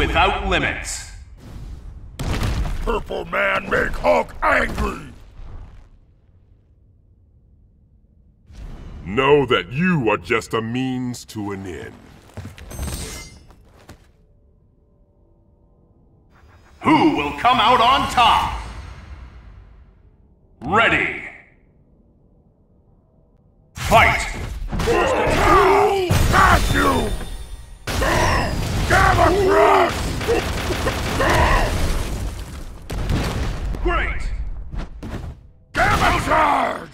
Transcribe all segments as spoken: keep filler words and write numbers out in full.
without limits. Purple Man make Hulk angry! Know that you are just a means to an end. Who will come out on top? Ready. Fight! Got you! Gamma Crush! Great! Gamma Charge!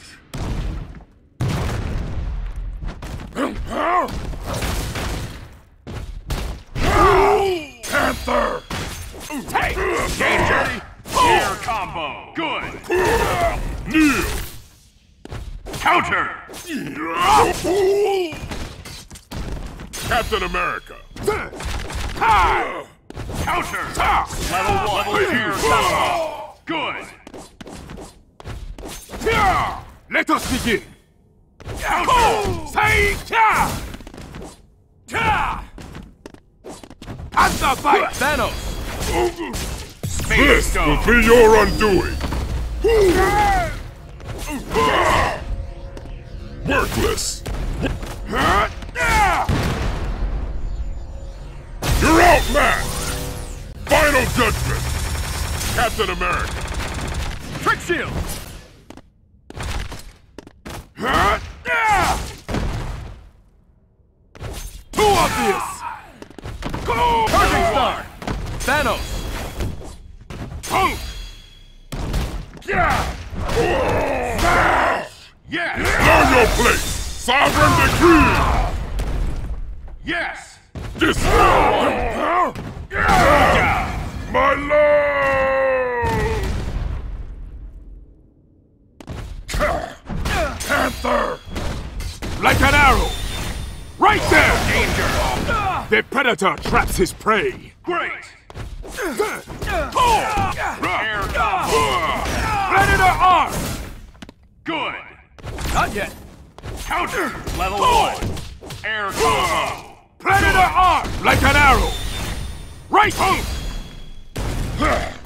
Panther! Take! Danger! Air combo! Good! Kneel! Counter! Captain America! Ha! Counter! Level one! Level air combo! Good! Let us begin! Counter! Say cha! Cha! Panther fight! Thanos! Space This Stone! will be your undoing! Worthless! You're outmatched! Final judgment! Captain America! Trick Shield! Too obvious! Charging Star! Thanos! Hulk! Yes! Learn your place! Sovereign decree! Yes! Destroy! Down! My lord! Panther! Like an arrow! Right there! Danger! The predator traps his prey! Great! Air combo! Predator arm! Good! Not yet! Counter! Level one! Air combo! Predator arm! Like an arrow! Right!